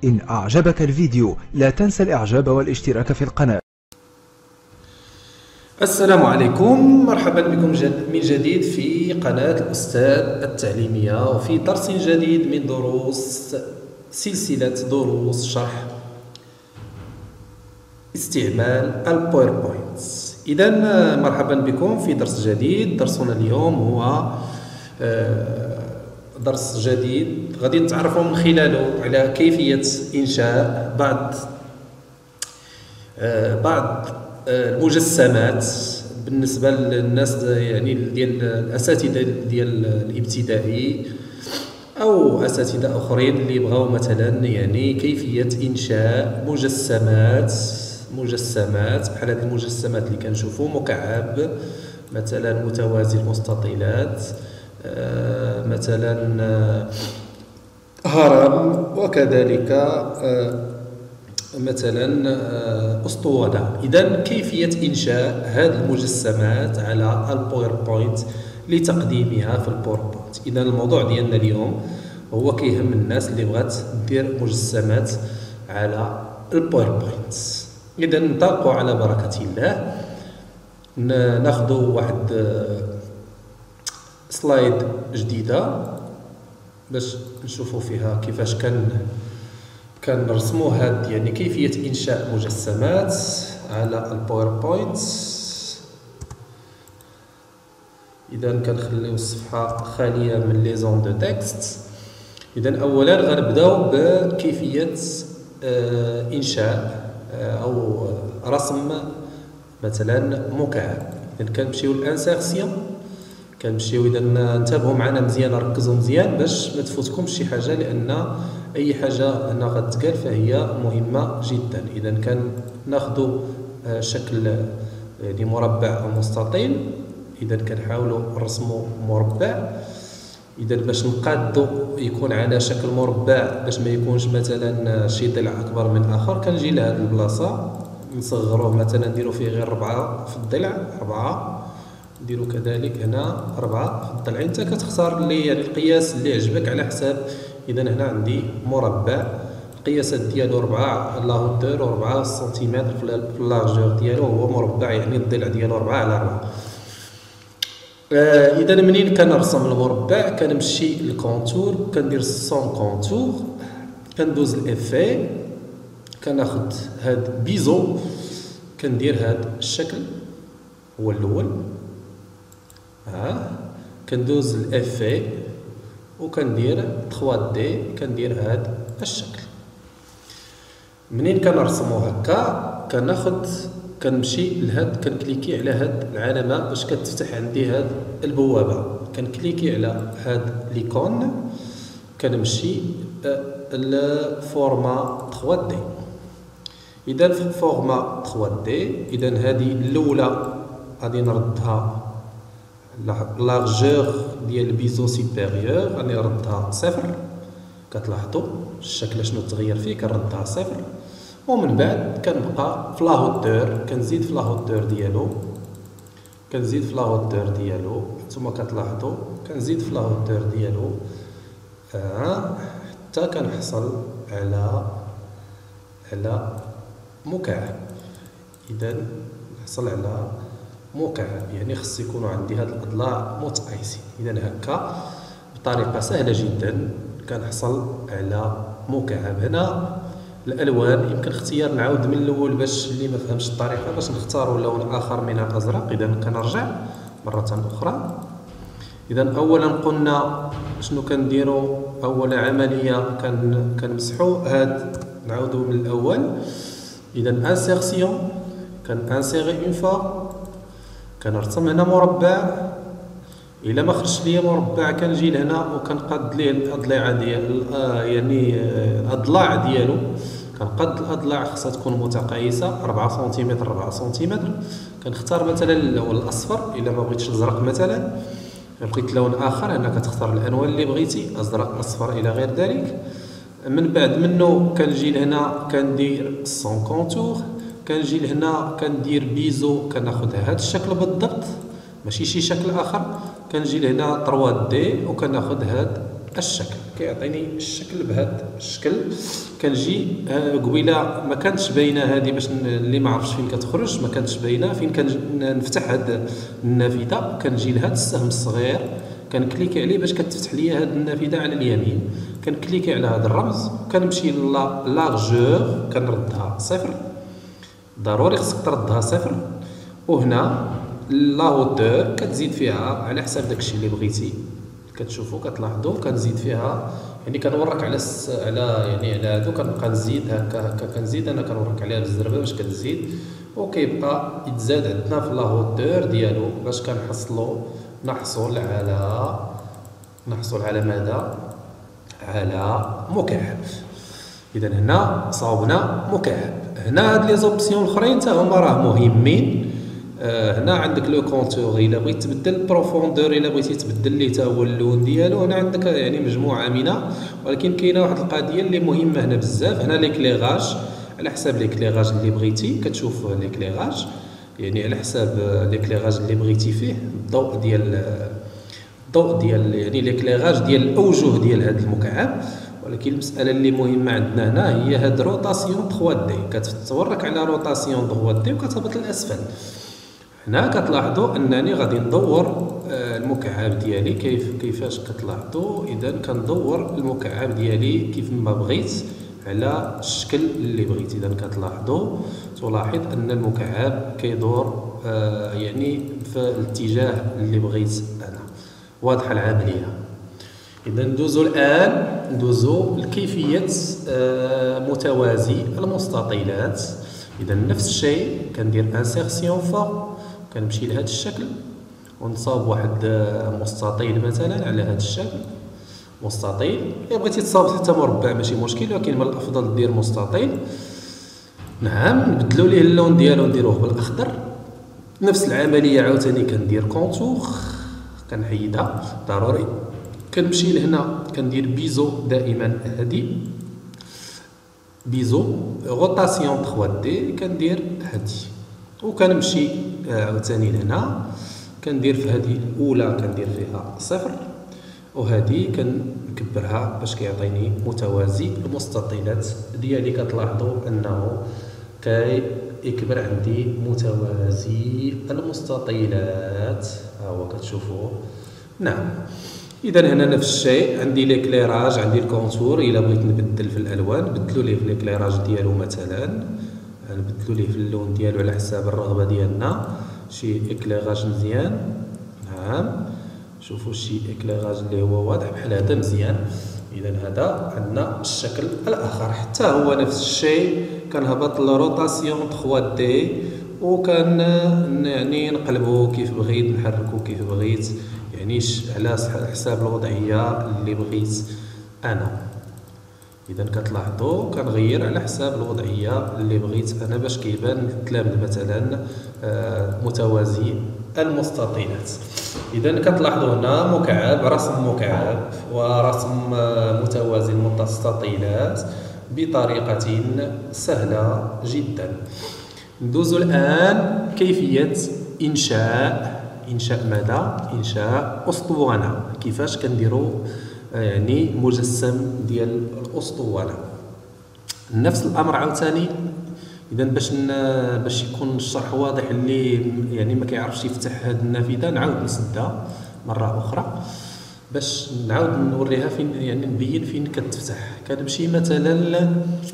إن أعجبك الفيديو لا تنسى الإعجاب والاشتراك في القناة. السلام عليكم، مرحبا بكم من جديد في قناة الأستاذ التعليمية وفي درس جديد من دروس سلسلة دروس شرح استعمال الباوربوينت. إذا مرحبا بكم في درس جديد. درسنا اليوم هو درس جديد غادي نتعرفوا من خلاله على كيفية إنشاء بعض المجسمات بالنسبة للناس يعني ديال الأساتذة ديال الابتدائي أو أساتذة آخرين اللي بغاو مثلا يعني كيفية إنشاء مجسمات بحال هذه المجسمات اللي كنشوفوا مكعب مثلا، متوازي المستطيلات مثلا، هرم، وكذلك مثلا أسطوانة. إذا كيفية إنشاء هذه المجسمات على الباوربوينت لتقديمها في الباوربوينت. إذا الموضوع ديالنا اليوم هو كيهم الناس اللي بغات دير مجسمات على الباوربوينت. إذا ننطلقوا على بركة الله، ناخذ واحد سلايد جديدة باش نشوفوا فيها كيفاش كنرسموا هاد يعني كيفية إنشاء مجسمات على الباوربوينت. إذا كنخليو الصفحة خالية من لي زون دو تكست. إذا أولا غنبداو بكيفية إنشاء أو رسم مثلا مكعب. إذا كنمشيو للانسيرسيون، كنمشيو إذا انتبهوا معنا مزيان، ركزوا مزيان باش ما تفوتكمش شي حاجة، لأن أي حاجة هنا غتقال فهي مهمة جدا. إذا كناخذوا شكل يعني مربع أو مستطيل، إذا كنحاولوا نرسموا مربع. إذا باش نقادو يكون على شكل مربع باش ما يكونش مثلا شي ضلع أكبر من آخر، كنجي لهاد البلاصة نصغروه مثلا نديرو فيه غير 4 في الضلع، 4 نديرو كذلك هنا 4 في الضلع. انت كتختار اللي يعني القياس اللي يعجبك على حساب. اذا هنا عندي مربع القياسات ديالو 4 لا هوتور و 4 سنتيمتر في اللارجور ديالو، هو مربع يعني الضلع ديالو 4 على 4. اذا منين كنرسم المربع كنمشي للكونتور، كندير سون كونتور، كندوز الافي، كناخذ هاد بيزو، كندير هاد الشكل هو الاول، كندوز الافي وكندير 3 دي، كندير هاد الشكل. منين كنرسمو هكا كنمشي لهاد، كنكليكي على هاد العلامه باش كتفتح عندي هاد البوابه، كنكليكي على هاد ليكون، كنمشي لفورما 3 دي. اذا في فورما 3 دي، اذا هذه الاولى غادي نردها لارجور ديال البيزو سوبيريور، غادي نردها 0. كتلاحظوا الشكل شنو تغير فيه، كنردها 0. ومن بعد كنبقى في لا هوتور، كنزيد في لا هوتور ديالو، نتوما كتلاحظوا كنزيد في لا هوتور ديالو حتى كنحصل على مكعب. اذا نحصل على مكعب يعني خص يكونوا عندي هاد الاضلاع متقايسين. اذا هكا بطريقه سهله جدا كنحصل على مكعب. هنا الالوان يمكن اختيار، نعاود من الاول باش اللي ما فهمش الطريقه باش نختاروا لون اخر من الازرق. اذا كنرجع مره اخرى. اذا اولا قلنا شنو كنديروا، اول عمليه كنمسحوا هاد، نعاودوا من الاول. اذا انسيرسيون، كنانسيري اون فوا، كنرسم هنا مربع. الا ما خرجش ليا مربع كنجي لهنا وكنقاد ليه الاضلاع ديال يعني الاضلاع ديالو، كنقاد الاضلاع خصها تكون متقايسه 4 سنتيمتر 4 سنتيمتر. كنختار مثلا اللون الاصفر، الا ما بغيتش الازرق مثلا بغيت لون اخر، هنا كتختار الالوان اللي بغيتي، ازرق اصفر الى غير ذلك. من بعد منه كنجي لهنا كندير سون كونتور، كنجي لهنا كندير بيزو، كناخذ هذا الشكل بالضبط ماشي شي شكل اخر. كنجي لهنا 3 دي وكناخذ هاد الشكل، كيعطيني الشكل بهذا الشكل. كنجي قبيله ما كانتش باينه هذه، باش اللي ما عرفش فين كتخرج ما كانتش باينه فين. كنفتح هذه النافذه، كنجي لهذا السهم الصغير كنكليكي عليه باش كتفتح لي هذه النافذه على اليمين. كنكليكي على هذا الرمز وكنمشي لارجور كنردها صفر. ضروري خصك تردها صفر. وهنا لا هوتور كتزيد فيها على حساب داكشي اللي بغيتي. كتشوفوا كتلاحظوا كنزيد فيها، يعني كنورك على يعني على هادو كنبقى نزيد هكا كنزيد. انا كنورك عليها بالزربه باش كتزيد، وكيبقى يتزاد عندنا في لا هوتور ديالو باش كنحصلوا نحصل على ماذا؟ على مكعب. اذا هنا صاوبنا مكعب. هنا هاد لي زوبسيون الاخرين حتى هما راه مهمين. هنا عندك لو كونتور الا بغيت تبدل البروفوندور، الا بغيتي تبدل ليه حتى هو اللون ديالو. هنا عندك يعني مجموعه منها، ولكن كاينه واحد القضيه اللي مهمه هنا بزاف. هنا ليكليغاج على حساب ليكليغاج اللي بغيتي. كتشوف ليكليغاج يعني على حساب ليكليغاج اللي بغيتي فيه الضوء ديال يعني ليكليغاج ديال الاوجه ديال هذا المكعب. ولكن المساله اللي مهمه عندنا هنا هي هاد روتاسيون 3 دي. كتورك على روتاسيون 3 دي وكتهبط للاسفل. هنا كتلاحظوا انني غادي ندور المكعب ديالي كيفاش كتلاحظوا. اذا كندور المكعب ديالي كيف ما بغيت على الشكل اللي بغيت. اذا كتلاحظوا تلاحظ ان المكعب كيدور يعني في الاتجاه اللي بغيت انا. واضحه العمليه. اذا ندوزو لكيفيه متوازي المستطيلات. اذا نفس الشيء كندير انسيرسيون فوق، كنمشي لهذا الشكل ونصاوب واحد مستطيل مثلا على هذا الشكل. مستطيل الا بغيتي تصاوب حتى مربع ماشي مشكل، ولكن من الافضل دير مستطيل. نعم، نبدلو ليه اللون ديالو نديروه بالاخضر. نفس العمليه عاوتاني كندير كونتور، كنحيدها ضروري. كنمشي لهنا كندير بيزو دائما هادي بيزو روتاسيون 3 دي كندير هادي. وكنمشي عاوتاني لهنا كندير في هذه الاولى كندير فيها صفر، وهذه كنكبرها باش كيعطيني متوازي المستطيلات ديالي. كتلاحظوا انه كيكبر عندي متوازي المستطيلات، ها هو كتشوفوا. نعم، اذا هنا نفس الشيء عندي ليكليراج، عندي الكونتور. الا بغيت نبدل في الالوان بدلو ليه في ليكليراج ديالو مثلا، نبدلو ليه في اللون ديالو على حساب الرغبه ديالنا. شي اكليراج مزيان. نعم، شوفوا شي اكليراج اللي هو واضح بحال هذا مزيان. اذا هذا عندنا الشكل الاخر حتى هو نفس الشيء. كنهبط لروتاسيون 3 دي وكان يعني نقلبو كيف بغيت، نحركو كيف بغيت، يعني على حساب الوضعيه اللي بغيت انا. اذا كتلاحظوا كنغير على حساب الوضعيه اللي بغيت انا باش كيبان التلامذ مثلا متوازي المستطيلات. اذا كتلاحظوا هنا مكعب، رسم مكعب ورسم متوازي المستطيلات بطريقه سهله جدا. ندوزو الان كيفيه انشاء ماذا؟ انشاء اسطوانه. كيفاش كنديروا يعني مجسم ديال الاسطوانه. نفس الامر عاوتاني. اذا باش يكون الشرح واضح اللي يعني ما كيعرفش يفتح هذه النافذه، نعاود نسدها مره اخرى باش نعاود نوريها فين، يعني نبين فين كتفتح. كنمشي مثلا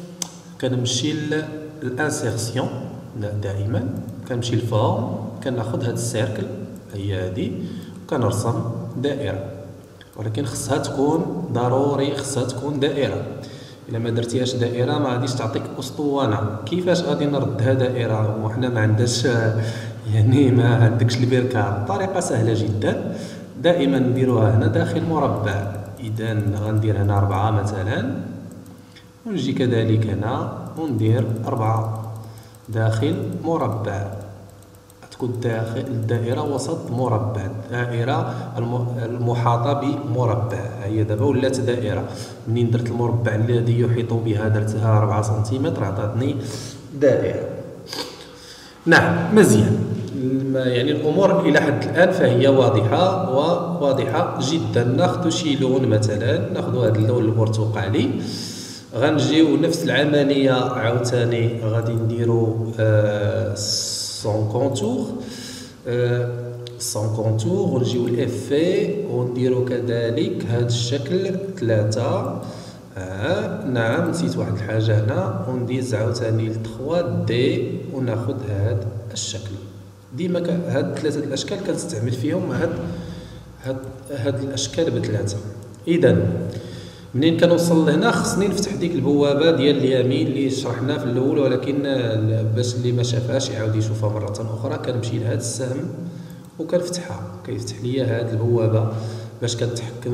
الانسيرسيون دائما، كنمشي للفورم، كناخذ هذا السيركل هي هذه وكنرسم دائره. ولكن خصها تكون ضروري دائره. الا ما درتيهاش دائره ما غاديش تعطيك اسطوانه. كيفاش غادي نردها دائره وحنا ما عندناش يعني ما عندكش البركه؟ طريقه سهله جدا. دائما نديروها هنا داخل مربع. اذا غندير هنا 4 مثلا، ونجي كذلك هنا وندير 4 داخل مربع. تكون داخل الدائره وسط مربع، الدائره المحاطه بمربع. هي دابا ولات دائره. منين درت المربع الذي يحيط بها درتها 4 سنتيمتر عطاتني دائره. نعم، مزيان. يعني الامور الى حد الان فهي واضحه وواضحه جدا. ناخذ شي لون مثلا، ناخذ هذا اللون البرتقالي، غنجيو نفس العمليه عاوتاني غادي نديرو سون كونتور ونجيو الافي ونديرو كذلك هذا الشكل 3. نعم نسيت واحد الحاجه هنا، ونديز عاوتاني ل 3 دي وناخذ هذا الشكل. ديما هاد 3 الاشكال كنستعمل فيهم هاد الاشكال بثلاثه. اذا منين كنوصل لهنا خصني نفتح ديك البوابه ديال اليمين اللي شرحناها في الاول، ولكن باش اللي ما شافهاش يعاود يشوفها مره اخرى. كنمشي لهذا السهم وكنفتحها، كيفتح لي هاد البوابه باش كنتحكم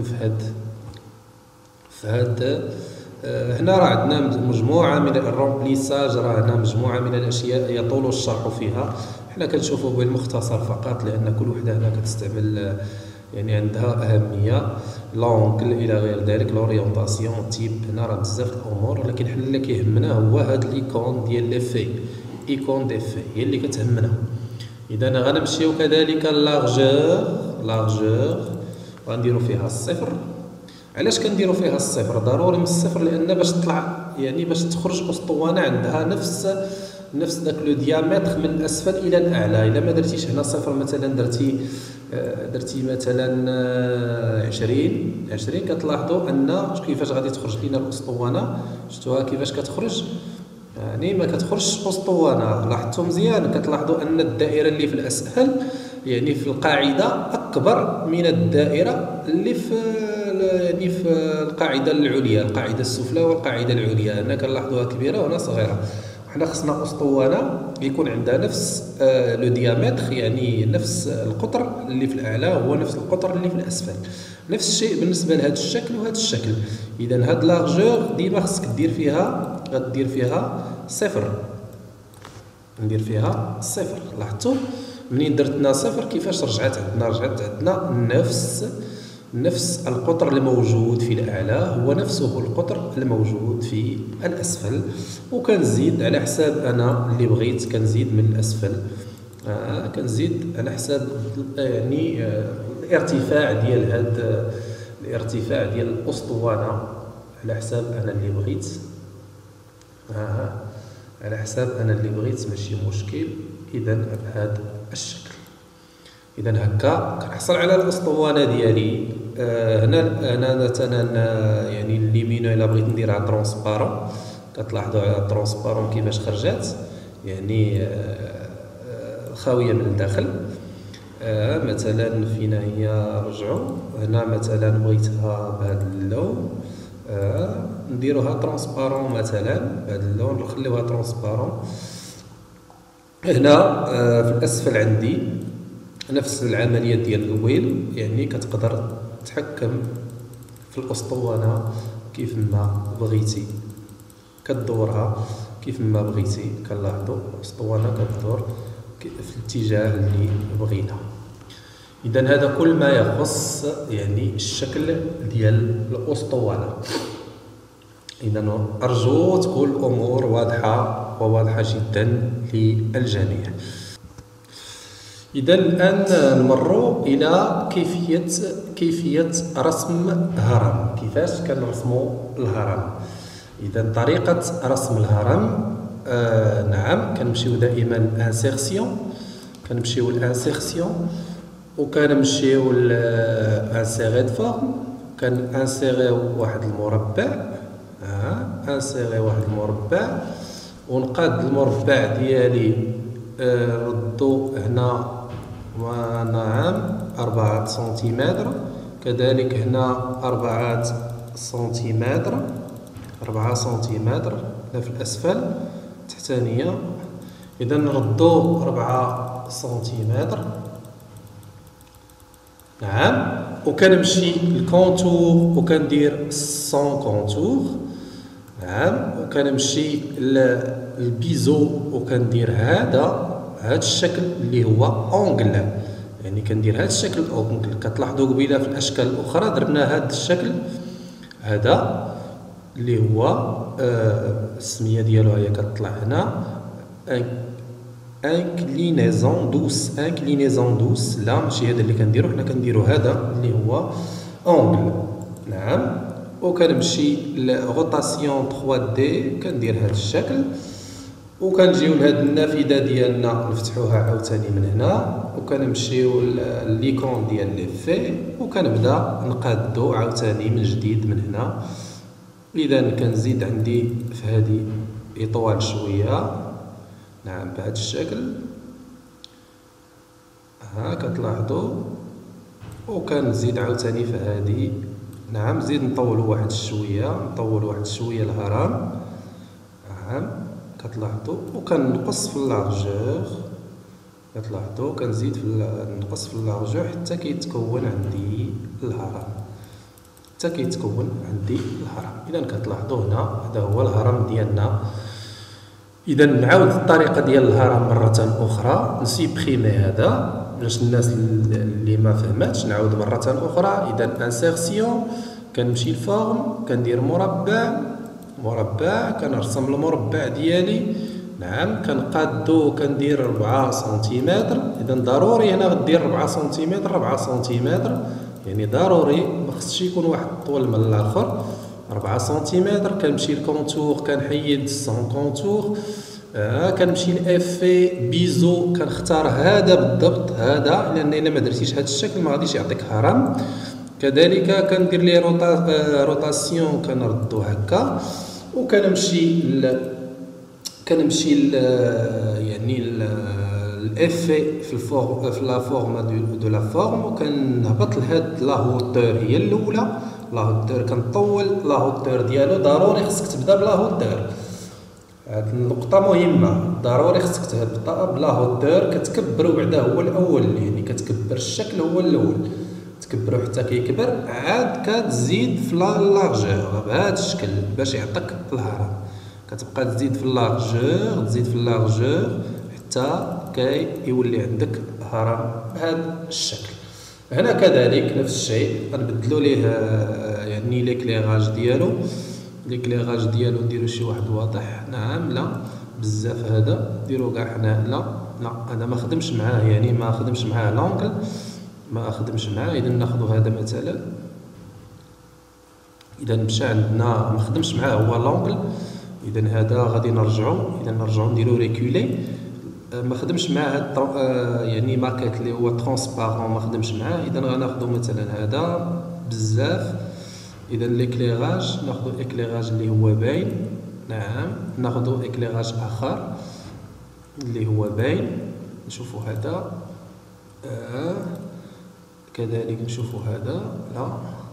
في هاد هنا راه عندنا مجموعه من الرومبليساج، راه هنا مجموعه من الاشياء يطول الشرح فيها، حنا كنشوفوا بالمختصر فقط لان كل وحده هنا كتستعمل يعني عندها اهميه، لونغل الى غير ذلك، لوريونطاسيون، تيب، هنا راه بزاف الامور. ولكن حنا اللي كيهمنا هو هاد ليكون ديال ليفي، ايكون ديفي هي اللي كتهمنا. اذا غنمشيو كذلك لارجور غنديرو فيها الصفر. علاش كنديرو فيها الصفر؟ ضروري من الصفر لان باش تطلع يعني باش تخرج اسطوانه عندها نفس داك لو ديامتر من الاسفل الى الاعلى. الا ما درتيش هنا صفر مثلا، درتي مثلا 20 كتلاحظوا ان كيفاش غادي تخرج لينا الاسطوانه. شفتوها كيفاش كتخرج؟ يعني ما كتخرجش اسطوانه. لاحظتوا مزيان؟ كتلاحظوا ان الدائره اللي في الاسفل يعني في القاعده اكبر من الدائره اللي في القاعده العليا، القاعده السفلى والقاعده العليا. هنا كنلاحظوها كبيره وهنا صغيره. حنا خصنا اسطوانه يكون عندها نفس لو ديامتر، يعني نفس القطر اللي في الاعلى هو نفس القطر اللي في الاسفل. نفس الشيء بالنسبه لهذا الشكل وهذا الشكل. اذا هاد لارجور ديما خصك دير فيها صفر. ندير فيها صفر. لاحظتوا منين درتنا صفر كيفاش رجعت عندنا نفس القطر الموجود في الأعلى هو نفسه القطر الموجود في الأسفل. وكنزيد على حساب أنا اللي بغيت، كنزيد من الأسفل، كنزيد على حساب يعني الارتفاع ديال الأسطوانة على حساب أنا اللي بغيت. على حساب أنا اللي بغيت ماشي مشكل. إذا بهذا الشكل. إذا هكا كنحصل على الأسطوانة ديالي. هنا مثلا يعني اليمين الا بغيت نديرها ترونسبارون، كتلاحظوا على الترونسبارون كيفاش خرجت، يعني خاويه من الداخل. مثلا فين هي؟ رجعوا هنا مثلا بغيتها بهذا اللون، نديروها ترونسبارون مثلا بهذا اللون، نخليوها ترونسبارون. هنا في الاسفل عندي نفس العمليه ديال الويل، يعني كتقدر تحكم في الاسطوانه كيف ما بغيتي، كدورها كيف ما بغيتي. كنلاحظوا الاسطوانه كتدور في الاتجاه اللي بغينا. اذا هذا كل ما يخص يعني الشكل ديال الاسطوانه. اذا ارجو تكون الامور واضحه جدا للجميع. إذا الآن نمروا إلى كيفية رسم هرم. كيفاش كنرسموا الهرم؟ إذا طريقة رسم الهرم، نعم كنمشيو دائما انسيرسيون، وكنمشيو لانسيري دو فورم، كنانسيريو واحد المربع، ونقاد المربع ديالي ردو هنا ونعم 4 سنتيمتر، كذلك هنا 4 سنتيمتر هنا في الأسفل تحتانية. إذا نردو 4 سنتيمتر. نعم. وكنمشي الكونتور وكندير 100 كونتور. نعم. وكنمشي البيزو وكندير هذا الشكل اللي هو اونغل، يعني كندير هذا الشكل اونغل. كتلاحظوا قبيله في الاشكال الاخرى درنا هذا الشكل هذا اللي هو السميه ديالو هي كتطلع هنا انكلينيزون دوس. انكلينيزون دوس لا ماشي هذا اللي كنديرو، حنا كنديرو هذا اللي هو اونغل. نعم. وكنمشي لغوطاسيون 3 دي، كندير هذا الشكل، وكنجيو لهاد النافذه ديالنا نفتحوها عاوتاني من هنا، وكنمشيو ليكون ديال لي في، وكنبدا نقادو عاوتاني من جديد من هنا. اذا كنزيد عندي في هذه اطوال شويه. نعم بهذا الشكل ها كتلاحظوا، وكنزيد عاوتاني في هذه. نعم زيد نطولوا واحد شويه، نطولوا واحد شويه الهرم. نعم كتلاحظوا، وكنقص في اللارجور. كتلاحظوا كنزيد نقص في اللارجور حتى كيتكون عندي الهرم، حتى كيتكون عندي الهرم. اذا كتلاحظوا هنا هذا هو الهرم ديالنا. اذا نعاود الطريقه ديال الهرم مره اخرى، نسيبريمي هذا باش الناس اللي ما فهمتش نعاود مره اخرى. اذا انسيرسيون، كنمشي لفورم، كندير مربع، كنرسم المربع ديالي. نعم كنقادو، كندير 4 سنتيمتر. اذا ضروري هنا غدير 4 سنتيمتر 4 سنتيمتر، يعني ضروري ما خصش يكون واحد طول من الاخر. 4 سنتيمتر. كنمشي للكونتور، كنحيد سون كونتور. كنمشي لافي بيزو، كنختار هذا بالضبط، هذا لان الا ما درتيش هذا الشكل ما غاديش يعطيك هرم. كذلك كندير ليه روتاسيون، كنردو هكا، وكنمشي يعني الافي في لا فورم دو لا فورم، وكنهبط لهاد لا هوتور هي الاولى. لا هوتور كنطول لا هوتور ديالو، ضروري خصك تبدا بلا هوتور. هاد النقطة مهمة، ضروري خصك تبدا بلا هوتور. كتكبرو بعدا هو الأول، يعني كتكبر الشكل هو الأول، تكبرو حتى كيكبر، عاد كتزيد في لارجور بهذا الشكل باش يعطيك الهرم. كتبقى تزيد في اللارجور، تزيد في اللارجور حتى كيولي عندك هرم بهذا الشكل. هنا كذلك نفس الشيء، غنبدلو ليه يعني ليكليراج ديالو. ليكليراج ديالو نديرو شي واحد واضح. نعم لا بزاف هذا نديرو كاع هنا. لا هذا ما خدمش معاه، يعني ما خدمش معاه لونغل، ما خدمش معاه. اذا ناخذ هذا مثلا، اذا مشى عندنا ما خدمش معاه هو لونغل. اذا هذا غادي نرجعو، نديرو ريكولي، ما خدمش معاه يعني ماركات اللي هو ترونسبارون ما خدمش معاه. اذا غناخذو مثلا هذا بزاف. اذا ليكليراج ناخذو اكليراج اللي هو باين. نعم ناخذو اكليراج اخر اللي هو باين، نشوفو هذا. كذلك نشوفو هذا، لا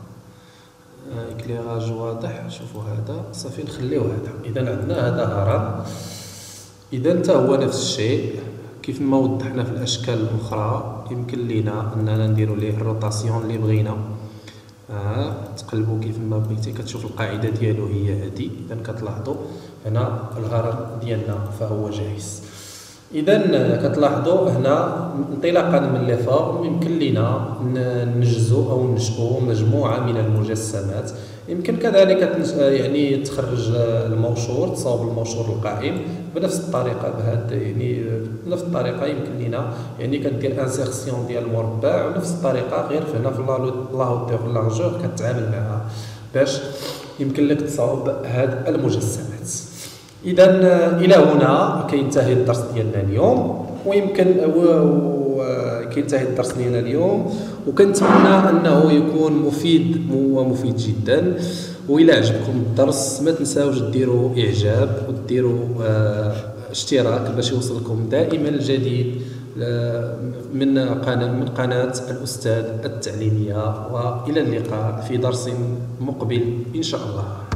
اكليراج واضح. شوفو هذا صافي، نخليو هذا. اذا عندنا هذا هرم. اذا حتى هو نفس الشيء كيف ما وضحنا في الاشكال الاخرى، يمكن لينا اننا نديرو ليه الروتاسيون اللي بغينا. تقلبوا كيف ما بغيتي. كتشوف القاعده ديالو هي هذه. اذا كتلاحظوا هنا الهرم ديالنا فهو جاهز. اذا كتلاحظوا هنا انطلاقا من لي فورم يمكن لينا ننجزوا او ننشئوا مجموعه من المجسمات. يمكن كذلك يعني تخرج الموشور، تصاوب الموشور القائم بنفس الطريقه. بهذا يعني بنفس الطريقه يمكن لينا يعني كدير انسيرسيون ديال المربع، ونفس الطريقه غير هنا في لا هوتور لارجور كتعامل معها باش يمكن لك تصاوب هاد المجسمات. اذا الى هنا كينتهي الدرس ديالنا اليوم، ويمكن كينتهي الدرس ديالنا اليوم، وكنتمنى انه يكون مفيد جدا. والى عجبكم الدرس ما تنساوش ديروا اعجاب وديروا اشتراك باش يوصلكم دائما الجديد من قناة الأستاذ التعليمية. والى اللقاء في درس مقبل ان شاء الله.